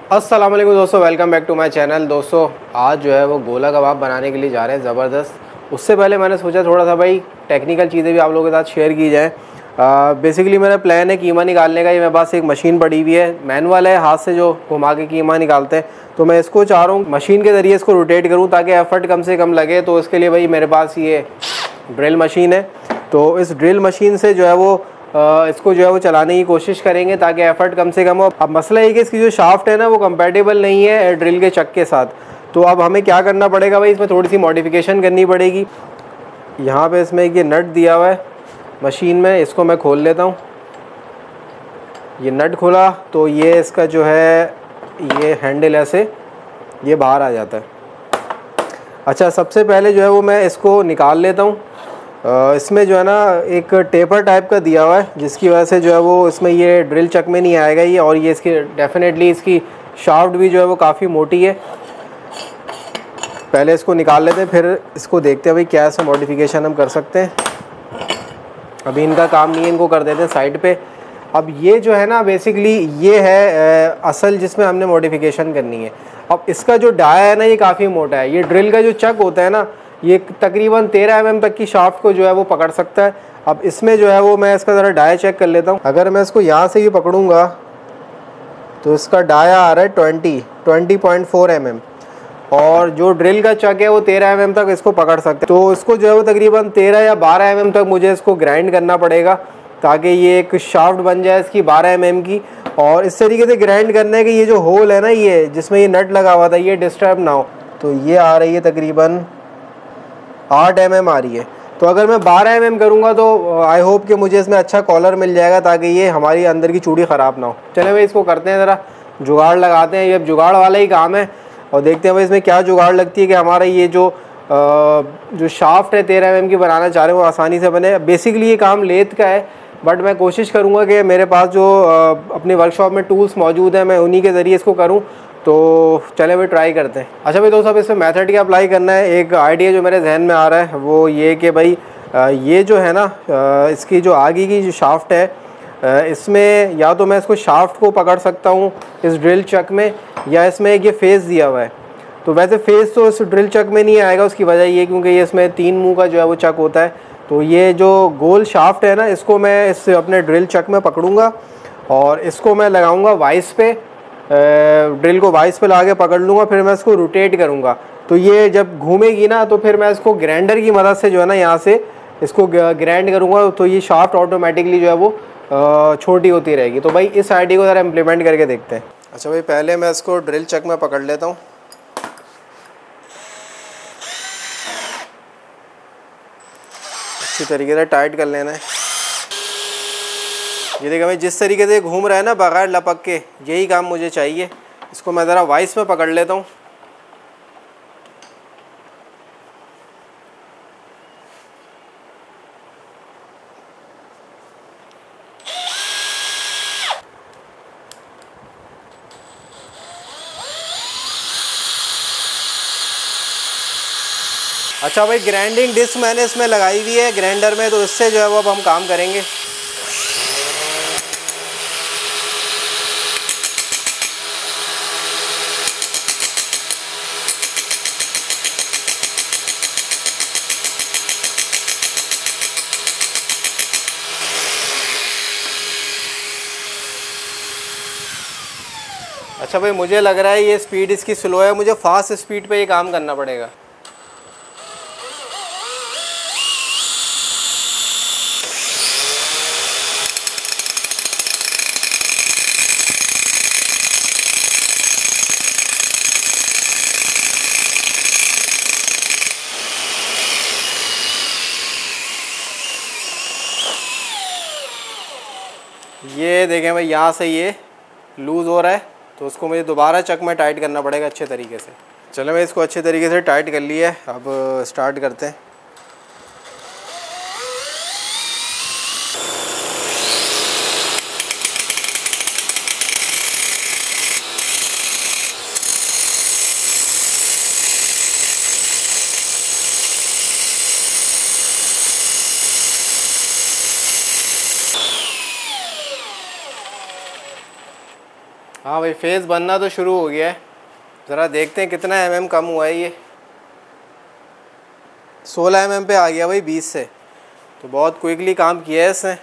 अस्सलाम वालेकुम दोस्तों, welcome back to my channel. दोस्तों आज जो है वो गोला कबाब बनाने के लिए जा रहे हैं ज़बरदस्त। उससे पहले मैंने सोचा थोड़ा सा भाई टेक्निकल चीज़ें भी आप लोगों के साथ शेयर की जाए। बेसिकली मेरा प्लान है कीमा निकालने का। ये मेरे पास एक मशीन पड़ी हुई है, मैनुअल है, हाथ से जो घुमा के कीमा निकालते हैं। तो मैं इसको चाह रहा हूँ मशीन के ज़रिए इसको रोटेट करूँ ताकि एफर्ट कम से कम लगे। तो इसके लिए भाई मेरे पास ये ड्रिल मशीन है। तो इस ड्रिल मशीन से जो है वो इसको जो है वो चलाने की कोशिश करेंगे ताकि एफर्ट कम से कम हो। अब मसला ये कि इसकी जो शाफ्ट है ना वो कंपैटिबल नहीं है ड्रिल के चक के साथ। तो अब हमें क्या करना पड़ेगा भाई, इसमें थोड़ी सी मॉडिफिकेशन करनी पड़ेगी। यहाँ पे इसमें ये नट दिया हुआ है मशीन में, इसको मैं खोल लेता हूँ। ये नट खोला तो ये इसका जो है ये हैंडल ऐसे ये बाहर आ जाता है। अच्छा, सबसे पहले जो है वो मैं इसको निकाल लेता हूँ। इसमें जो है ना एक टेपर टाइप का दिया हुआ है, जिसकी वजह से जो है वो इसमें ये ड्रिल चक में नहीं आएगा ये। और ये इसकी डेफिनेटली इसकी शाफ्ट भी जो है वो काफ़ी मोटी है। पहले इसको निकाल लेते हैं, फिर इसको देखते हैं भाई क्या ऐसा मॉडिफिकेशन हम कर सकते हैं। अभी इनका काम नहीं है, इनको कर देते हैं साइड पे। अब ये जो है ना बेसिकली ये है असल जिसमें हमने मॉडिफिकेशन करनी है। अब इसका जो डाया है ना ये काफ़ी मोटा है। ये ड्रिल का जो चक होता है ना ये तकरीबन 13 mm तक की शाफ्ट को जो है वो पकड़ सकता है। अब इसमें जो है वो मैं इसका ज़रा डाया चेक कर लेता हूँ। अगर मैं इसको यहाँ से ही पकड़ूंगा तो इसका डाया आ रहा है 20.4 mm, और जो ड्रिल का चक है वो 13 mm तक इसको पकड़ सकते हैं। तो इसको जो है वो तकरीबन 13 या 12 mm तक मुझे इसको ग्राइंड करना पड़ेगा ताकि ये एक शाफ्ट बन जाए इसकी 12 mm की। और इस तरीके से ग्राइंड करने के ये जो होल है ना ये जिसमें ये नट लगा हुआ था ये डिस्टर्ब ना हो। तो ये आ रही है तकरीबन 8 mm आ रही है। तो अगर मैं 12 mm करूँगा तो आई होप कि मुझे इसमें अच्छा कॉलर मिल जाएगा ताकि ये हमारी अंदर की चूड़ी ख़राब ना हो। चले भाई इसको करते हैं, ज़रा जुगाड़ लगाते हैं। ये अब जुगाड़ वाला ही काम है और देखते हैं भाई इसमें क्या जुगाड़ लगती है कि हमारा ये जो शाफ्ट है 13 mm की बनाना चाह रहे हैं वो आसानी से बने। बेसिकली ये काम लेथ का है, बट मैं कोशिश करूँगा कि मेरे पास जो अपने वर्कशॉप में टूल्स मौजूद हैं मैं उन्हीं के ज़रिए इसको करूँ। तो चले भाई ट्राई करते हैं। अच्छा भाई दोस्तों, अब इसमें मेथड क्या अप्लाई करना है। एक आइडिया जो मेरे जहन में आ रहा है वो ये कि भाई ये जो है ना इसकी जो आगे की जो शाफ्ट है इसमें या तो मैं इसको शाफ्ट को पकड़ सकता हूँ इस ड्रिल चक में, या इसमें एक ये फेस दिया हुआ है। तो वैसे फेस तो इस ड्रिल चक में नहीं आएगा, उसकी वजह ये क्योंकि ये इसमें 3 मुंह का जो है वो चक होता है। तो ये जो गोल शाफ्ट है ना इसको मैं इस अपने ड्रिल चक में पकड़ूँगा और इसको मैं लगाऊँगा वाइस पे। ड्रिल को वाइस पे ला के पकड़ लूँगा, फिर मैं इसको रोटेट करूँगा। तो ये जब घूमेगी ना तो फिर मैं इसको ग्राइंडर की मदद से जो है ना यहाँ से इसको ग्राइंड करूँगा। तो ये शाफ्ट ऑटोमेटिकली जो है वो छोटी होती रहेगी। तो भाई इस आइडिया को ज़रा इम्प्लीमेंट करके देखते हैं। अच्छा भाई, पहले मैं इसको ड्रिल चक में पकड़ लेता हूँ। अच्छी तरीके से टाइट कर लेना है। ये देखिए भाई जिस तरीके से घूम रहा है ना बगैर लपक के, यही काम मुझे चाहिए। इसको मैं ज़रा वाइस में पकड़ लेता हूँ। अच्छा भाई, ग्राइंडिंग डिस्क मैंने इसमें लगाई हुई है ग्राइंडर में, तो इससे जो है वो अब हम काम करेंगे। अच्छा भाई, मुझे लग रहा है ये स्पीड इसकी स्लो है, मुझे फास्ट स्पीड पे ये काम करना पड़ेगा। ये देखें भाई यहाँ से ये लूज़ हो रहा है, तो उसको मुझे दोबारा चक में टाइट करना पड़ेगा अच्छे तरीके से। चलो मैं इसको अच्छे तरीके से टाइट कर लिया है, अब स्टार्ट करते हैं। हाँ भाई, फेज़ बनना तो शुरू हो गया है। ज़रा देखते हैं कितना mm कम हुआ है। ये 16 mm पे आ गया भाई 20 से, तो बहुत क्विकली काम किया है इसने।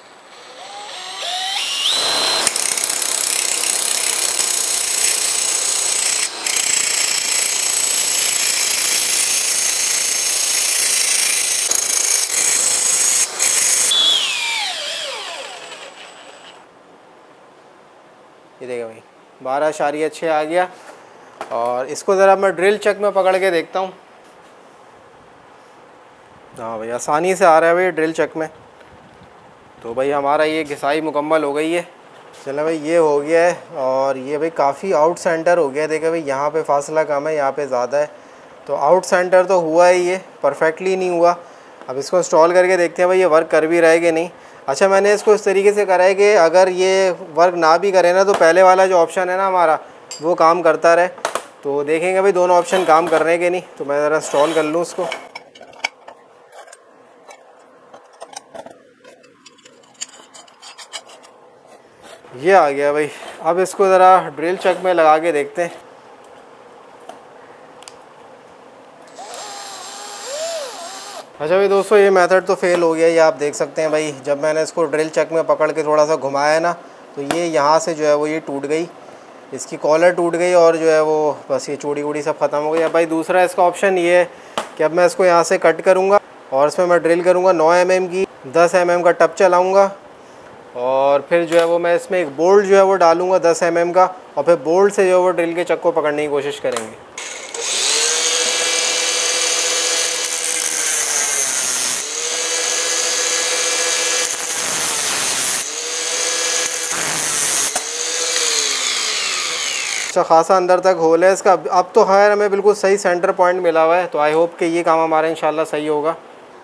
ये देखिए भाई 12.6 आ गया। और इसको ज़रा मैं ड्रिल चक में पकड़ के देखता हूँ। हाँ भाई, आसानी से आ रहा है भाई ड्रिल चक में। तो भाई हमारा ये घिसाई मुकम्मल हो गई है। चलो भाई, ये हो गया है। और ये भाई काफ़ी आउट सेंटर हो गया है। देखिए भाई, यहाँ पे फासला कम है, यहाँ पे ज़्यादा है। तो आउट सेंटर तो हुआ ही, ये परफेक्टली नहीं हुआ। अब इसको इंस्टॉल करके देखते हैं भाई ये वर्क कर भी रहा है कि नहीं। अच्छा, मैंने इसको इस तरीके से करा है कि अगर ये वर्क ना भी करे ना, तो पहले वाला जो ऑप्शन है ना हमारा, वो काम करता रहे। तो देखेंगे भाई दोनों ऑप्शन काम कर रहे हैं कि नहीं। तो मैं ज़रा इंस्टॉल कर लूँ इसको। ये आ गया भाई। अब इसको ज़रा ड्रिल चक में लगा के देखते हैं। अच्छा भाई दोस्तों, ये मेथड तो फेल हो गया। ये आप देख सकते हैं भाई, जब मैंने इसको ड्रिल चक में पकड़ के थोड़ा सा घुमाया ना, तो ये यहाँ से जो है वो ये टूट गई, इसकी कॉलर टूट गई। और जो है वो बस ये चूड़ी वूड़ी सब ख़त्म हो गई। अब भाई दूसरा इसका ऑप्शन ये है कि अब मैं इसको यहाँ से कट करूँगा और इसमें मैं ड्रिल करूँगा 9 mm की, 10 mm का टप चलाऊँगा। और फिर जो है वो मैं इसमें एक बोल्ट जो है वो डालूँगा 10 mm का, और फिर बोल्ट से जो है वो ड्रिल के चक को पकड़ने की कोशिश करेंगे। अच्छा खासा अंदर तक होल है इसका। अब तो खैर हमें बिल्कुल सही सेंटर पॉइंट मिला हुआ है। तो आई होप कि ये काम हमारा इंशाल्लाह सही होगा।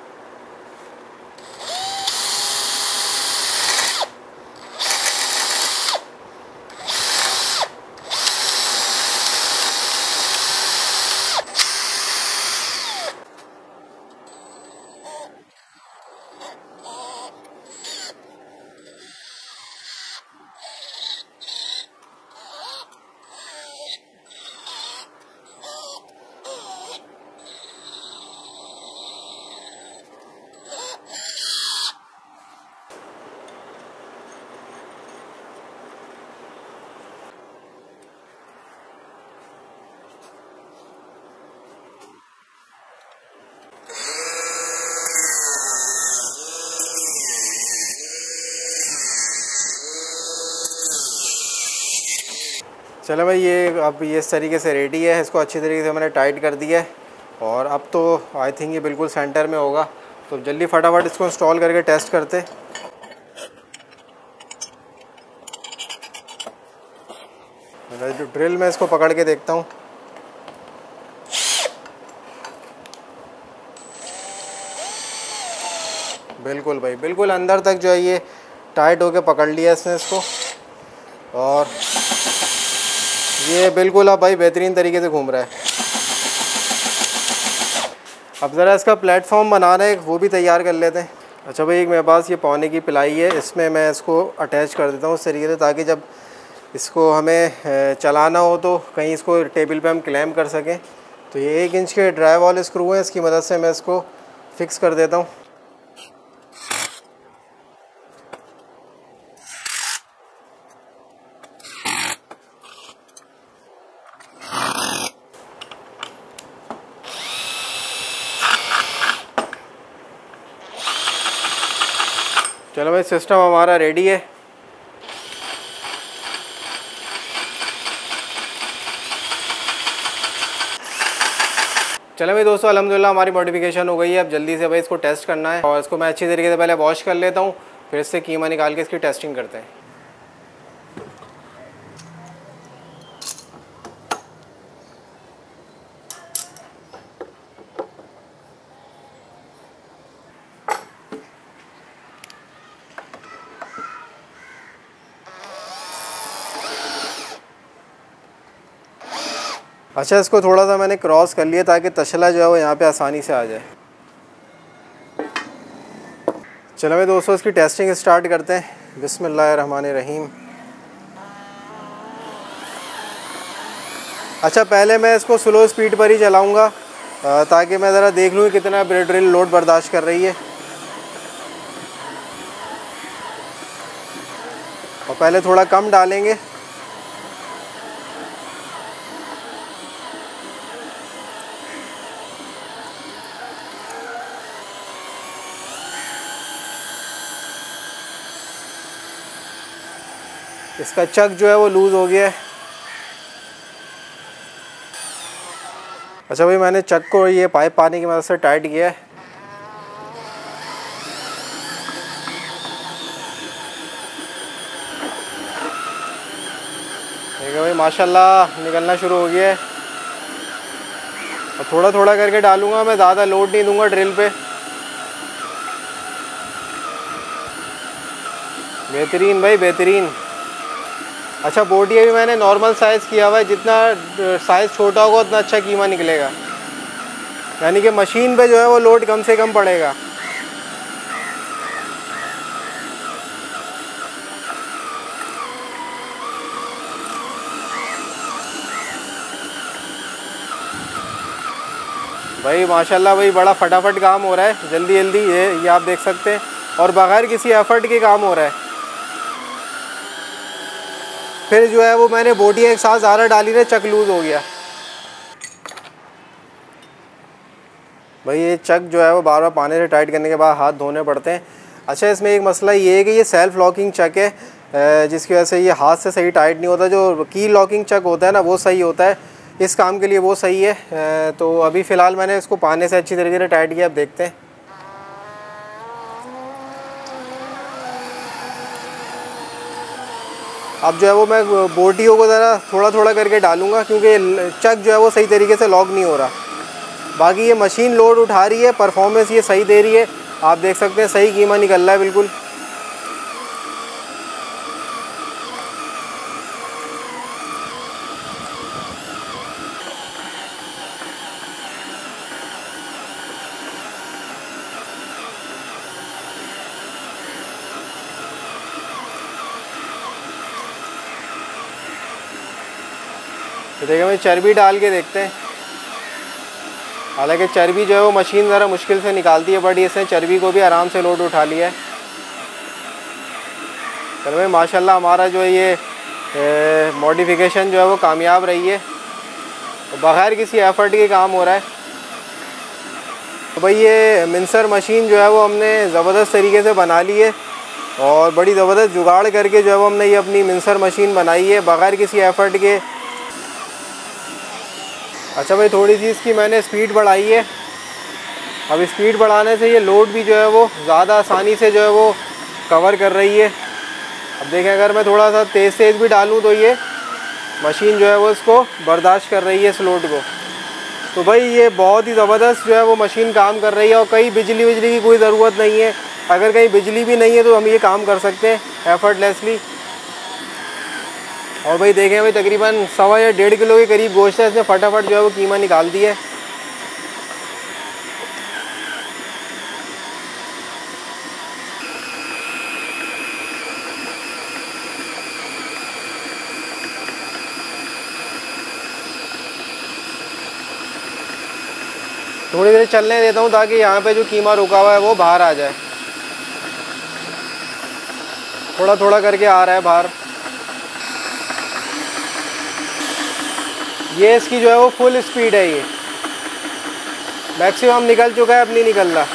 चलो भाई, ये अब ये इस तरीके से रेडी है। इसको अच्छी तरीके से मैंने टाइट कर दिया है और अब तो आई थिंक ये बिल्कुल सेंटर में होगा। तो जल्दी फटाफट इसको इंस्टॉल करके टेस्ट करते। ड्रिल में इसको पकड़ के देखता हूँ। बिल्कुल भाई, बिल्कुल अंदर तक जो है ये टाइट होके पकड़ लिया इसने इसको। और ये बिल्कुल अब भाई बेहतरीन तरीके से घूम रहा है। अब ज़रा इसका प्लेटफॉर्म बनाना है, वो भी तैयार कर लेते हैं। अच्छा भाई, एक मेरे पास ये पौने की पिलाई है, इसमें मैं इसको अटैच कर देता हूँ उस तरीके से, ताकि जब इसको हमें चलाना हो तो कहीं इसको टेबल पे हम क्लैम्प कर सकें। तो ये 1 इंच के ड्राई वॉल स्क्रू हैं, इसकी मदद से मैं इसको फिक्स कर देता हूँ। चलो भाई, सिस्टम हमारा रेडी है। चलो भाई दोस्तों, अल्हम्दुलिल्लाह हमारी मॉडिफिकेशन हो गई है। अब जल्दी से भाई इसको टेस्ट करना है और इसको मैं अच्छी तरीके से पहले वॉश कर लेता हूँ, फिर इससे कीमा निकाल के इसकी टेस्टिंग करते हैं। अच्छा, इसको थोड़ा सा मैंने क्रॉस कर लिया ताकि तशला जो है वो यहाँ पे आसानी से आ जाए। चलो भाई दोस्तों, इसकी टेस्टिंग स्टार्ट करते हैं। बिस्मिल्लाहिर्रहमानिर्रहीम। अच्छा, पहले मैं इसको स्लो स्पीड पर ही चलाऊँगा ताकि मैं ज़रा देख लूँ कितना ब्रेड ड्रिल लोड बर्दाश्त कर रही है। और पहले थोड़ा कम डालेंगे। इसका चक जो है वो लूज़ हो गया है। अच्छा भाई, मैंने चक को ये पाइप पानी की मदद से टाइट किया है। ठीक है भाई, माशाल्लाह निकलना शुरू हो गया है। और थोड़ा थोड़ा करके डालूंगा मैं, ज़्यादा लोड नहीं दूंगा ड्रिल पे। बेहतरीन भाई, बेहतरीन। अच्छा, बोटी अभी मैंने नॉर्मल साइज़ किया हुआ है, जितना साइज़ छोटा होगा उतना अच्छा कीमा निकलेगा, यानी कि मशीन पे जो है वो लोड कम से कम पड़ेगा। भाई माशाल्लाह भाई, बड़ा फटाफट काम हो रहा है, जल्दी जल्दी। ये आप देख सकते हैं, और बग़ैर किसी एफ़र्ट के काम हो रहा है। फिर जो है वो मैंने बोटियाँ एक साथ ज़्यादा डाली ना, चक लूज़ हो गया। भाई ये चक जो है वो बार बार पानी से टाइट करने के बाद हाथ धोने पड़ते हैं। अच्छा, इसमें एक मसला ये है कि ये सेल्फ़ लॉकिंग चक है, जिसकी वजह से ये हाथ से सही टाइट नहीं होता। जो की लॉकिंग चक होता है ना, वो सही होता है, इस काम के लिए वो सही है। तो अभी फ़िलहाल मैंने इसको पानी से अच्छी तरीके से टाइट किया। अब देखते हैं। अब जो है वो मैं बोटियों को ज़रा थोड़ा थोड़ा करके डालूँगा, क्योंकि चक जो है वो सही तरीके से लॉक नहीं हो रहा। बाकी ये मशीन लोड उठा रही है, परफॉर्मेंस ये सही दे रही है। आप देख सकते हैं सही कीमा निकल रहा है बिल्कुल। तो देखिए, मैं चर्बी डाल के देखते हैं। हालांकि चर्बी जो है वो मशीन ज़रा मुश्किल से निकालती है, बट इसने चर्बी को भी आराम से लोड उठा लिया है। चलो भाई, माशाल्लाह हमारा जो है ये मॉडिफिकेशन जो है वो कामयाब रही है, बग़ैर किसी एफ़र्ट के काम हो रहा है। तो भाई ये मिक्सर मशीन जो है वो हमने ज़बरदस्त तरीके से बना ली है, और बड़ी ज़बरदस्त जुगाड़ करके जो है वो हमने ये अपनी मिक्सर मशीन बनाई है, बग़ैर किसी एफ़र्ट के। अच्छा भाई, थोड़ी सी इसकी मैंने स्पीड बढ़ाई है। अब स्पीड बढ़ाने से ये लोड भी जो है वो ज़्यादा आसानी से जो है वो कवर कर रही है। अब देखें, अगर मैं थोड़ा सा तेज़ भी डालूँ तो ये मशीन जो है वो इसको बर्दाश्त कर रही है, इस लोड को। तो भाई ये बहुत ही ज़बरदस्त जो है वो मशीन काम कर रही है, और कहीं बिजली की कोई ज़रूरत नहीं है। अगर कहीं बिजली भी नहीं है तो हम ये काम कर सकते हैं एफर्टलेसली। और भाई देखें भाई, तकरीबन 1.25 या 1.5 किलो के करीब गोश्त है, इसने फटाफट जो है वो कीमा निकाल दी है। थोड़ी देर चलने देता हूँ ताकि यहाँ पे जो कीमा रुका हुआ है वो बाहर आ जाए। थोड़ा थोड़ा करके आ रहा है बाहर। ये इसकी जो है वो फुल स्पीड है, ये मैक्सिमम निकल चुका है, अब नहीं निकल रहा।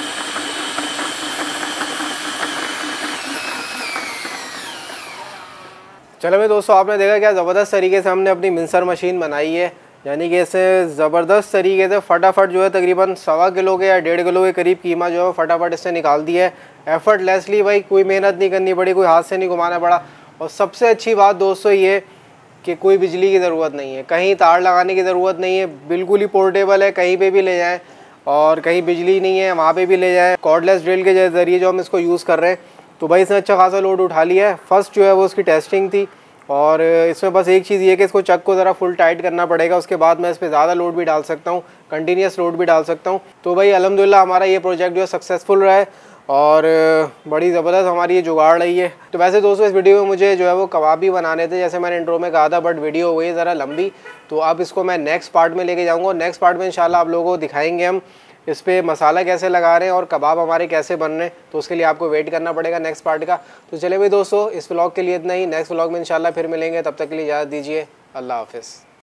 चलो भाई दोस्तों, आपने देखा क्या ज़बरदस्त तरीके से हमने अपनी मिक्सर मशीन बनाई है, यानी कि इसे ज़बरदस्त तरीके से फटाफट जो है तकरीबन 1.25 किलो के या 1.5 किलो के करीब कीमा जो है फटाफट इससे निकाल दिया है एफर्टलेसली। भाई कोई मेहनत नहीं करनी पड़ी, कोई हाथ से नहीं घुमाना पड़ा। और सबसे अच्छी बात दोस्तों ये कि कोई बिजली की ज़रूरत नहीं है, कहीं तार लगाने की ज़रूरत नहीं है, बिल्कुल ही पोर्टेबल है, कहीं पे भी ले जाएं। और कहीं बिजली नहीं है वहाँ पे भी ले जाएं। कॉर्डलेस ड्रिल के ज़रिए जो हम इसको यूज़ कर रहे हैं, तो भाई इसने अच्छा खासा लोड उठा लिया है। फर्स्ट जो है वो उसकी टेस्टिंग थी, और इसमें बस एक चीज़ ये है कि इसको चक को ज़रा फुल टाइट करना पड़ेगा, उसके बाद मैं इस पर ज़्यादा लोड भी डाल सकता हूँ, कंटिन्यूस लोड भी डाल सकता हूँ। तो भाई अल्हम्दुलिल्लाह हमारा ये प्रोजेक्ट जो है सक्सेसफुल रहा है, और बड़ी ज़बरदस्त हमारी ये जुगाड़ रही है। तो वैसे दोस्तों इस वीडियो में मुझे जो है वो कबाब भी बनाने थे, जैसे मैंने इंट्रो में कहा था, बट वीडियो हो गई ज़रा लंबी, तो अब इसको मैं नेक्स्ट पार्ट में लेके जाऊँगा। नेक्स्ट पार्ट में इंशाल्लाह आप लोगों को दिखाएंगे हम इस पर मसाला कैसे लगा रहे हैं और कबाब हमारे कैसे बन रहे हैं। तो उसके लिए आपको वेट करना पड़ेगा नेक्स्ट पार्ट का। तो चले भाई दोस्तों, इस व्लॉग के लिए इतना ही। नेक्स्ट व्लॉग में इंशाल्लाह फिर मिलेंगे, तब तक के लिए इजाज़त दीजिए। अल्लाह हाफ़िज़।